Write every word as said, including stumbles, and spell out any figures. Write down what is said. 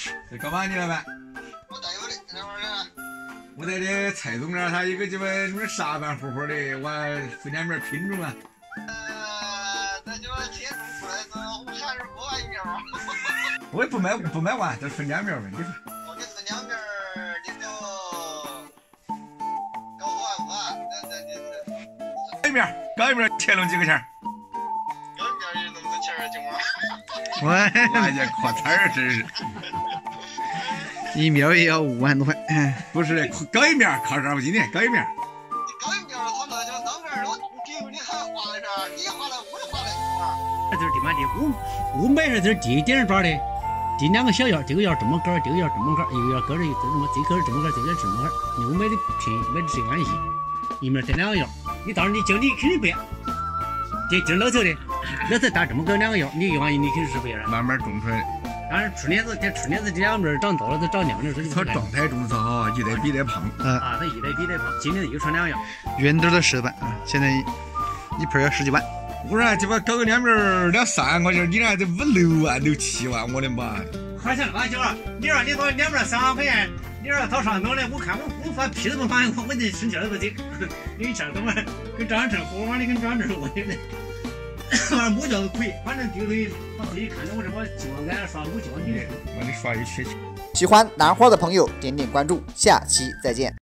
这干嘛你老板？ 我带有的，那玩意儿。 我在这蔡总那儿，他一个鸡巴什么傻板乎乎的，我分两面品种啊。 呃，那就铁种出来之后，还是不完苗。 我也不买不买完，就分两面呗，你说。 我给分两面，你就搞五万块，那那那。 一面，搞一面钱弄几个钱？ 搞一面也弄个钱儿，今晚。 我俺家扩摊儿真是。 一面也要五万多块， 不是搞一面靠这不今天搞一面。 你搞一面他那就当面我给你还花了啥？你花了我也花了。 这就是地满地，我我买的这地顶上抓的，地两个小芽，这个芽这么高，这个芽这么高，一个芽高的就这么，这棵这么高，这个这么高。你我买的便宜，买的是安溪，一面这两个芽，你到时候你经理肯定不要，这这老头的，老头打这么高两个芽，你万一你肯定是不要了。 慢慢种出来的。 当然春天子这春天子这两面长高了，都长娘的时候。 它状态种草好，一代比一代胖。 嗯啊，它一代比一代胖，今年又穿两样。 原头都十万啊，现在一盆要十几万。 我说鸡巴搞个两面两三万块钱，你那这五六万六七万，我的妈！ 还想干啥？你说你搞两面三万块钱，你说掏上头的，我看我我发屁都不发，我我这生气了不行。你钱他妈跟张成活玩的跟张成我的。反正木匠都可以，反正这个东西他自己看着我这么今晚俺刷木匠你的， 我得刷一缺钱。 喜欢南花的朋友点点关注，下期再见。